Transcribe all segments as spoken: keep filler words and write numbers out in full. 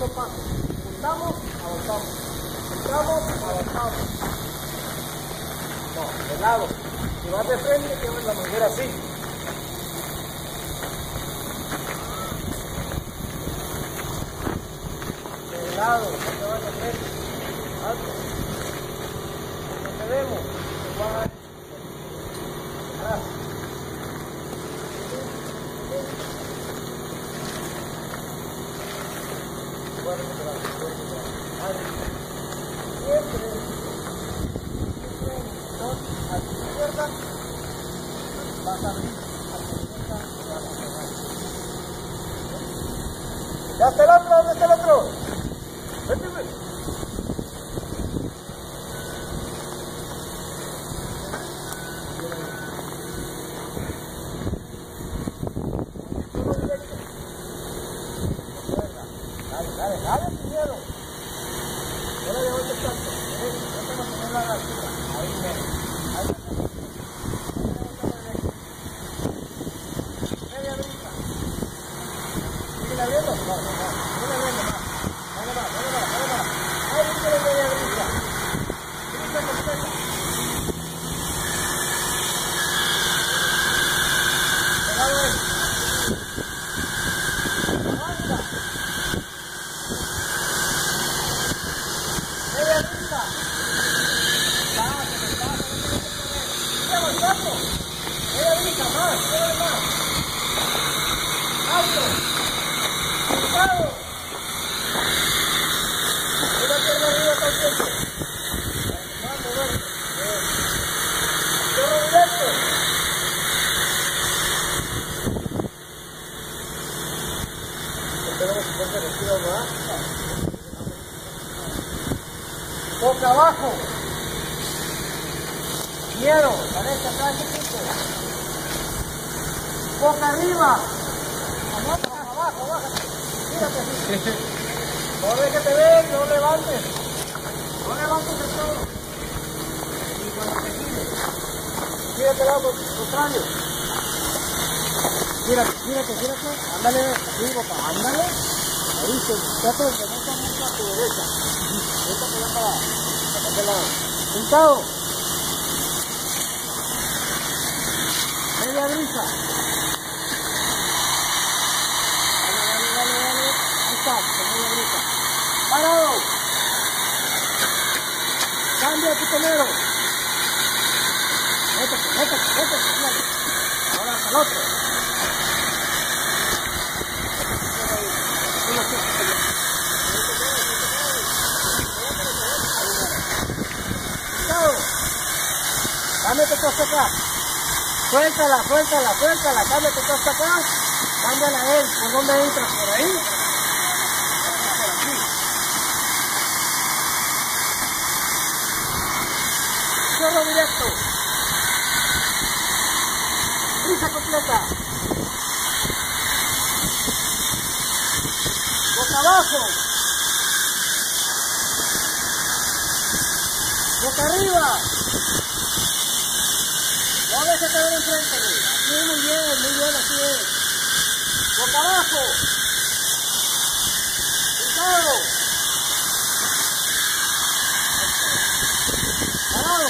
solo paso. Juntamos, avanzamos. Juntamos, avanzamos. No, de lado. Si vas de frente, tienes la manguera así. De lado, no te vas de frente. Alto. No te vemos. Igual. Atrás. Siempre, a tu izquierda, vas a abrir, a tu izquierda, vas a cerrar. ¿Ya está el otro? ¿Dónde está el otro? Vete, vete. Dale, dale, dale, sin miedo. Ahora de vuelta el tanto. Vete a mantener la altura. Ahí, ven. Ahí. Media brisa. ¿Siguen abriendo? No, no, no. Siguen abriendo más. Dale más, dale más, dale más. Ahí viene media brisa. Brisa completa. Pegado ahí. Avanza. Media brisa. Pásale, pásale. Sigue avanzando. Media brisa, más, dale más. Alto. Cuidado. Una pierna arriba está el tiempo. Vamos, vamos. Cierro directo. Esperemos que ponga el estilo, ¿verdad? Boca abajo. Quiero, parece acá ese tipo. Boca arriba. Abajo, abajo, bájate. Mírate así. No dejes que te vean, no levantes. No levantes el todo. Y cuando te gires, gírate al lado contrario. Gírate, gírate, gírate. Ándale, así, boca, ándale. Ahí se trata de que no se mucho a tu derecha. Ahorita te va para, para aquel lado. Sentado. Media brisa. Dale, dale, dale, dale. Ahí está, con media brisa. Parado. Cambia tu primero. Métete, métete, métete. Ahora hasta el otro. Cámbiate tú hasta acá. Suéltala, suéltala, suéltala. Cámbiate tú hasta acá. Cámbiala a él. ¿Por dónde entra? ¿Por ahí? Por aquí. Cierro directo. Brisa completa. Boca abajo. Boca arriba. No dejes caer enfrente, güey. Así, muy bien, muy bien, así es. Boca abajo. Sentado. Parado.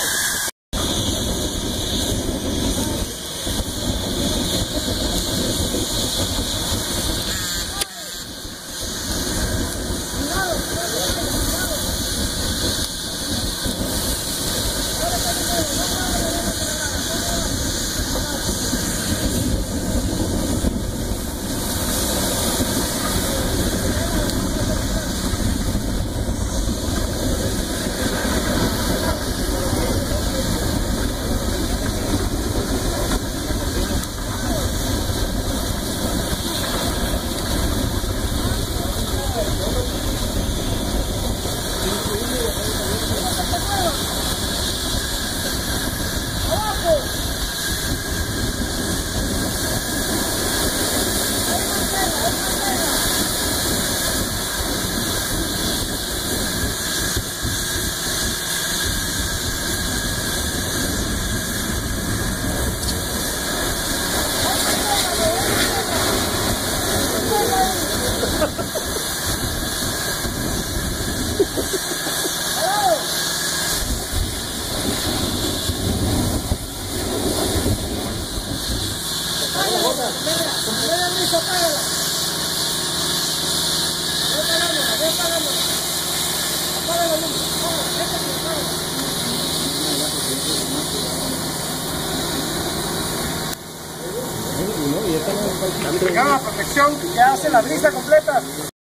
brisa, con media brisa, apágala. Ve apagándola, ve apagándola. Apaga la luz, apágala, déjate, apágala. Llegamos a protección que hace la brisa completa.